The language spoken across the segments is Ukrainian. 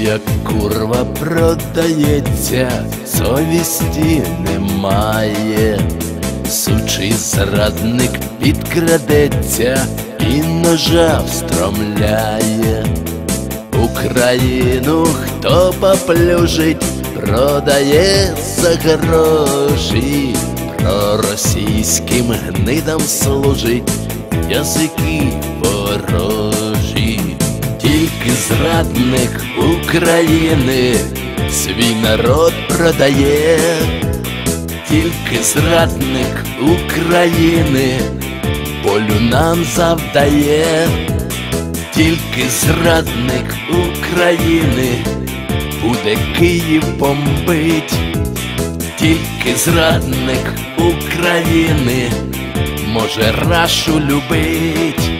як курва продається, совісті немає. Сучий зрадник підкрадеться і ножа встромляє. Україну хто поплюжить, продає за гроші. Проросійським гнидам служить, язики ворожі. Тільки зрадник України свій народ продає. Тільки зрадник України болю нам завдає. Тільки зрадник України буде Київ бомбить. Тільки зрадник України може Рашу любить.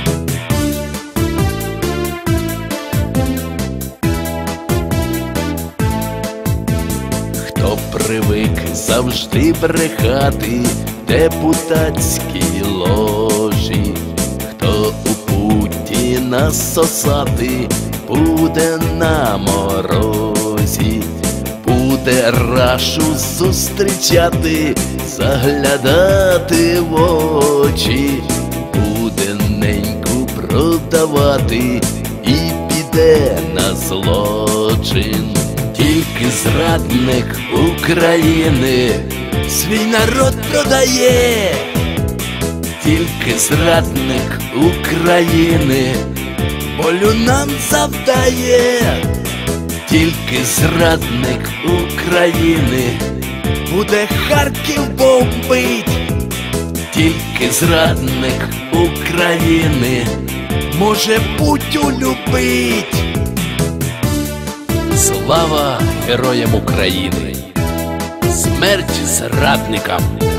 Хто привик завжди брехати депутатській ложі, хто у Путіна сосати буде на морозі, буде Рашу зустрічати, заглядати в очі, буде неньку продавати і піде на злочин. Тільки зрадник України свій народ продає. Тільки зрадник України болю нам завдає. Тільки зрадник України буде Харків бомбить. Тільки зрадник України може Путю любить. Слава героям України! Смерть зрадникам!